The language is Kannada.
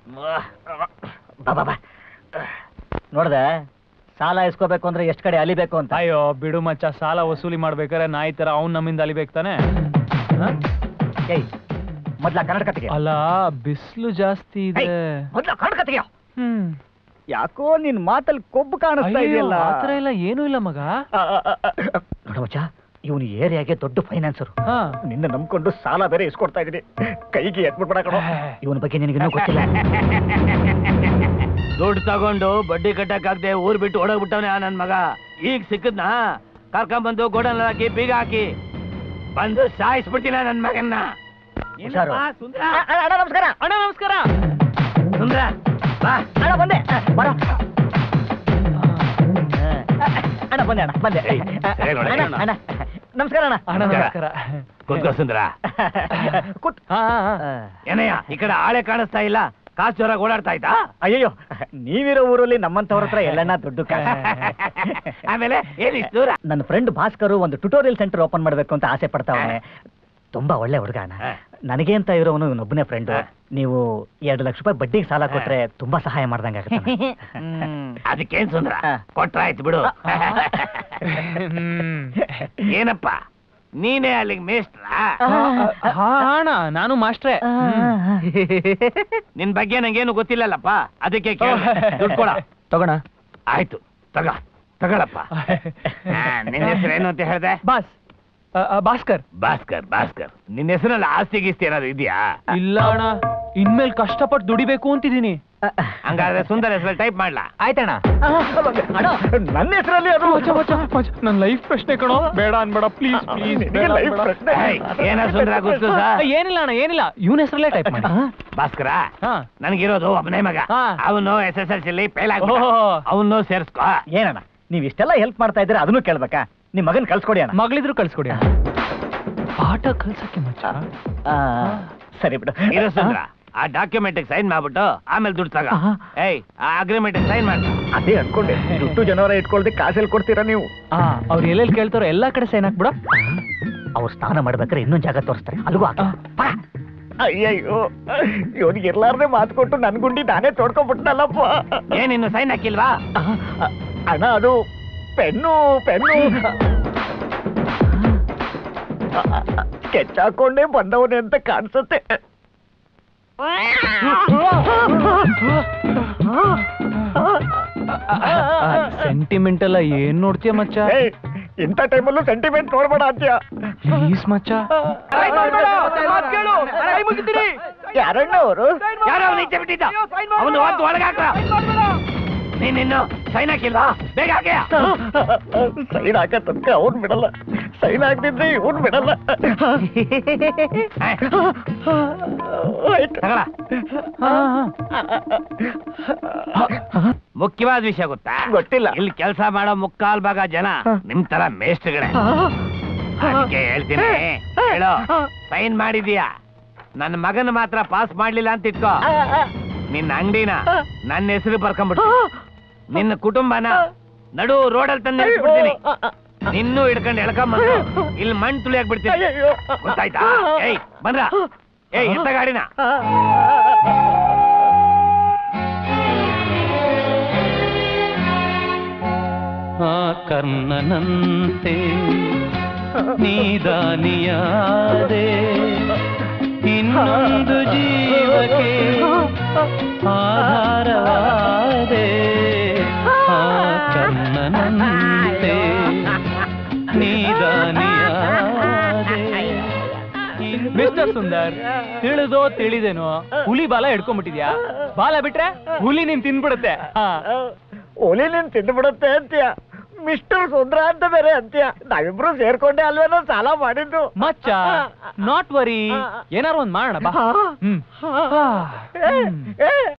ನೋಡ್ದೆ ಸಾಲ ಇಸ್ಕೋಬೇಕು ಅಂದ್ರೆ ಎಷ್ಟ್ ಕಡೆ ಅಲಿಬೇಕು ಅಂತ. ಅಯ್ಯೋ ಬಿಡು ಮಚ್ಚ, ಸಾಲ ವಸೂಲಿ ಮಾಡ್ಬೇಕಾರೆ ನಾಯಿ ತರ ಅವ್ನ್ ನಮ್ಮಿಂದ ಅಲಿಬೇಕು ತಾನೆ. ಮೊದ್ಲ ಕನ್ನಡ ಕತೆಗೆ ಅಲ್ಲ, ಬಿಸಿಲು ಜಾಸ್ತಿ ಇದೆ. ಮೊದ್ಲ ಕನ್ನಡ ಕತೆಗೆ. ಯಾಕೋ ನಿನ್ ಮಾತಲ್ಲಿ ಕೊಬ್ಬು ಕಾಣಿಸ್ತಾ ಇದೆಯಲ್ಲ. ಆತರ ಇಲ್ಲ, ಏನೂ ಇಲ್ಲ ಮಗ. ನೋಡ ಮಚ್ಚ, ಇವನು ಏರಿಯಾಗೆ ದೊಡ್ಡ ಫೈನಾನ್ಸರ್. ನಿನ್ನ ನಂಬ್ಕೊಂಡು ಸಾಲ ಬೇರೆ ಇಸ್ಕೊಡ್ತಾ ಇದೀನಿ. ಕೈಗೆ ಎತ್ಬಿಡ್ಬೇಡ ಕಣೋ. ಇವನ ಬಗ್ಗೆ ನಿನಗಿನ್ನೂ ಗೊತ್ತಿಲ್ಲ. ದುಡ್ಡು ತಗೊಂಡು ಬಡ್ಡಿ ಕಟ್ಟಕ್ಕಾಗದೆ ಊರ್ ಬಿಟ್ಟು ಓಡೋಗ್ಬಿಟ್ಟವನೇ ನನ್ ಮಗ. ಈಗ ಸಿಕ್ಕದ್ನಾ ಕರ್ಕೊಂಡ್ಬಂದು ಗೋಡನ್ ಹಾಕಿ ಬೀಗ ಹಾಕಿ ಬಂದು ಸಾಯಿಸ್ಬಿಡ್ತೀನ ನನ್ ಮಗನ್ನ. ನಮಸ್ಕಾರ ಅಣ್ಣ. ನಮಸ್ಕಾರ ಸುಂದ್ರ, ಅಣ್ಣ ಬಂದೆ. ಬರ ಅಣ್ಣ, ಬಂದೆ ಅಣ್ಣ, ಬಂದೆ. ಅಣ್ಣ ನಮಸ್ಕಾರ ಅಣ್ಣ. ನಮಸ್ಕಾರ. ಕೂತ್ಕೋ ಸುಂದ್ರ. ಏನಯ್ಯ ಈ ಕಡೆ ಆಳೆ ಕಾಣಿಸ್ತಾ ಇಲ್ಲ, ಕಾಸು ಜೋರಾಗಿ ಓಡಾಡ್ತಾ ಇದ್ದ? ಅಯ್ಯೋ, ನೀವಿರೋ ಊರಲ್ಲಿ ನಮ್ಮಂತವ್ರ ಹತ್ರ ಎಲ್ಲಣ್ಣ ದುಡ್ಡು ಕಾಸು. ಆಮೇಲೆ ಏನಿಷ್ಟು ದೂರ? ನನ್ನ ಫ್ರೆಂಡ್ ಭಾಸ್ಕರ್ ಒಂದು ಟ್ಯುಟೋರಿಯಲ್ ಸೆಂಟರ್ ಓಪನ್ ಮಾಡ್ಬೇಕು ಅಂತ ಆಸೆ ಪಡ್ತಾವನೆ. ತುಂಬಾ ಒಳ್ಳೆ ಹುಡುಗ. ನನಗೆ ಅಂತ ಇರೋನು ಇವನೊಬ್ಬನೇ ಫ್ರೆಂಡ್. ನೀವು 2 ಲಕ್ಷ ರೂಪಾಯಿ ಬಡ್ಡಿಗೆ ಸಾಲ ಕೊಟ್ರೆ ತುಂಬಾ ಸಹಾಯ ಮಾಡ್ದಂಗ ಆಗುತ್ತೆ. ಅದಕ್ಕೇನ್ ಸುಂದ್ರ, ಕೊಟ್ರಾಯ್ತು ಬಿಡು. ಏನಪ್ಪ ನೀನೇ ಅಲ್ಲಿಗೆ ಮೇಸ್ಟ್ರ? ಅಣ್ಣ ನಾನು ಮಾಸ್ಟ್ರೇ. ನಿನ್ ಬಗ್ಗೆ ನಂಗೇನು ಗೊತ್ತಿಲ್ಲಲ್ಲಪ್ಪ, ಅದಕ್ಕೆ ದುಡ್ಡು ಕೊಡ. ತಗೋಣ. ಆಯ್ತು ತಗೊಳಪ್ಪ. ನಿನ್ನ ಹೆಸರೇನು ಅಂತ ಹೇಳ್ದೆ? ಭಾಸ್ಕರ್. ಭಾಸ್ಕರ್. ನಿನ್ನ ಹೆಸರಲ್ಲಿ ಆಸ್ತಿ ಗೀಸ್ತಿ ಏನಾದ್ರು ಇದೆಯಾ? ಇಲ್ಲ ಅಣ್ಣ, ಇನ್ಮೇಲೆ ಕಷ್ಟಪಟ್ಟು ದುಡಿಬೇಕು ಅಂತಿದ್ದೀನಿ. ಹಂಗಾದ್ರೆ ಸುಂದರ ಹೆಸರಲ್ಲಿ ಟೈಪ್ ಮಾಡ್ಲಾ? ಆಯ್ತಣ್ಣ. ನನ್ನ ಹೆಸರಲ್ಲಿ ಅದು ನನ್ನ ಲೈಫ್ ಪ್ರಶ್ನೆ ಕಣೋ. ಬೇಡ ಅನ್ಬೇಡ ಪ್ಲೀಸ್. ಏನ ಸುಂದರ ಗೊತ್ತು? ಏನಿಲ್ಲ ಅಣ್ಣ, ಏನಿಲ್ಲ. ಇವನ ಹೆಸರಲ್ಲೇ ಟೈಪ್ ಮಾಡಿ. ಭಾಸ್ಕರ, ನನಗಿರೋದು ಒಬ್ಬನೇ ಮಗ. ಅವನು SSLC ಫೇಲ್ ಆಗ, ಅವನು ಸೇರ್ಸ್ಕೋ. ಏನಣ್ಣ ನೀವ್ ಇಷ್ಟೆಲ್ಲ ಹೆಲ್ಪ್ ಮಾಡ್ತಾ ಇದ್ರೆ ಅದನ್ನು ಕೇಳ್ಬೇಕಾ? ನಿಮ್ ಮಗನ್ ಕಳ್ಸ್ಕೊಡಿ ಅಣ್ಣ. ಮಗಳಿದ್ರು ಕಳ್ಸ್ಕೊಡಿ ಅಣ್ಣ. ಪಾಠ ಕಲ್ಸಕ್ಕೆ ಮಚ್ಚ. ಸರಿ ಬಿಡು. ಇರೋ ಸುಂದ್ರ, ಆ ಡಾಕ್ಯುಮೆಂಟ್ ಸೈನ್ ಮಾಡ್ಬಿಟ್ಟು ಆಮೇಲೆ ದುಡ್ಡು ತಗ. ಆ ಅಗ್ರಿಮೆಂಟ್ ಸೈನ್ ಮಾಡ. ಅದೇ ಅನ್ಕೊಂಡೆ, ದುಡ್ಡು ಜನವರ ಇಟ್ಕೊಳ್ದೆ ಕಾಸಲ್ಲಿ ಕೊಡ್ತೀರಾ ನೀವು? ಅವ್ರು ಎಲ್ಲೆಲ್ಲಿ ಕೇಳ್ತಾರೋ ಎಲ್ಲಾ ಕಡೆ ಸೈನ್ ಹಾಕ್ಬಿಡ. ಅವ್ರು ಸ್ನಾನ ಮಾಡ್ಬೇಕಾದ್ರೆ ಇನ್ನೊಂದ್ ಜಾಗ ತೋರಿಸ್ತಾರೆ, ಅಲ್ವಾ? ಅಯ್ಯಯ್ಯೋ, ಇವನಿಗೆ ಇರ್ಲಾರ್ದೆ ಮಾತು ಕೊಟ್ಟು ನನ್ ಗುಂಡಿ ನಾನೇ ತೋಡ್ಕೊಂಡ್ಬಿಟ್ಟನಲ್ಲಪ್ಪ. ಏನಿನ್ನು ಸೈನ್ ಹಾಕಿಲ್ವಾ? ಅಣ್ಣ ಅದು ಪೆನ್ನು ಸ್ಕೆಚ್ ಹಾಕೊಂಡೇ ಬಂದವನೇ ಅಂತ ಕಾಣಿಸುತ್ತೆ. ಸೆಂಟಿಮೆಂಟ್ ಎಲ್ಲ ಏನ್ ನೋಡ್ತೀಯ ಮಚ್ಚ? ಇಂಥ ಟೈಮಲ್ಲೂ ಸೆಂಟಿಮೆಂಟ್ ನೋಡ್ಬೇಡ ಅಂತ್ಯ. ಪ್ಲೀಸ್ ಮಚ್ಚ. ಯಾರಣ್ಣ ಅವರು? ಯಾರೋ ನೀಚೆ ಬಿಟ್ಟಿದ್ದ, ಅವನು ಒಳಗಾಕ. ನೀನಿನ್ನು ಸೈನ್ ಹಾಕಿಲ್ವಾ? ಬೇಗ ಹಾಕ್ಯಾ. ಸೈನ್ ಹಾಕ ತನಕ ಅವ್ನ್ ಬಿಡಲ್ಲ, ಸೈನ್ ಹಾಕ್ತಿದ್ರೆ ಇವನ್ ಬಿಡಲ್ಲ. ಮುಖ್ಯವಾದ ವಿಷಯ ಗೊತ್ತಾ? ಗೊತ್ತಿಲ್ಲ. ಇಲ್ಲಿ ಕೆಲಸ ಮಾಡೋ ಮುಕ್ಕಾಲ್ ಭಾಗ ಜನ ನಿಮ್ ತರ ಮೇಸ್ಟ್ಗಳೇ. ಅದಕ್ಕೆ ಹೇಳ್ತೀನಿ, ಹೇಳೋ ಸೈನ್ ಮಾಡಿದೀಯಾ? ನನ್ನ ಮಗನ ಮಾತ್ರ ಪಾಸ್ ಮಾಡ್ಲಿಲ್ಲ ಅಂತ ಇಟ್ಕೋ, ನಿನ್ನ ಅಂಗಡಿನ ನನ್ನ ಹೆಸರು ಬರ್ಕೊಂಡ್ಬಿಟ್ಟು ನಿನ್ನ ಕುಟುಂಬನ ನಡು ರೋಡಲ್ಲಿ ತಂದು ನಿಲ್ಸ್ಬಿಡ್ತೀನಿ. ನಿನ್ನೂ ಹಿಡ್ಕೊಂಡು ಎಳ್ಕೊಂಬಂದು ಇಲ್ಲಿ ಮಣ್ಣು ತುಳಿಯಾಕ್ ಬಿಡ್ತೀನಿ, ಗೊತ್ತಾಯ್ತಾ? ಏಯ್ ಬಂದ್ರ, ಏಯ್ ಎತ್ತ ಗಾಡಿನ. ಕರ್ಣನಂತೆ ನೀದಾನಿಯಾದೆ, ಇನ್ನೊಂದು ಜೀವಕ್ಕೆ ಆಧಾರವಾದೆ. ಕರ್ಣನಂತೆ ನೀದಾನಿಯಾದೆ. ಮಿಸ್ಟರ್ ಸುಂದರ್, ತಿಳಿದೋ ತಿಳಿದೇನೋ ಹುಲಿ ಬಾಲ ಹಿಡ್ಕೊಂಡ್ಬಿಟ್ಟಿದ್ಯಾ. ಬಾಲ ಬಿಟ್ರೆ ಹುಲಿ ನೀನ್ ತಿನ್ಬಿಡುತ್ತೆ. ಹುಲಿ ನೀನ್ ತಿಂದ್ಬಿಡುತ್ತೆ ಅಂತ್ಯ, ಮಿಸ್ಟರ್ ಸುಂದ್ರ ಅಂತ ಬೇರೆ ಅಂತ್ಯ. ನಾವಿಬ್ರು ಸೇರ್ಕೊಂಡೆ ಅಲ್ವೇನೋ ಸಾಲ ಮಾಡಿದ್ದು. ಮಚ್ಚ ನಾಟ್ ವರಿ, ಏನಾರು ಒಂದ್ ಮಾಡೋಣ ಬಾ.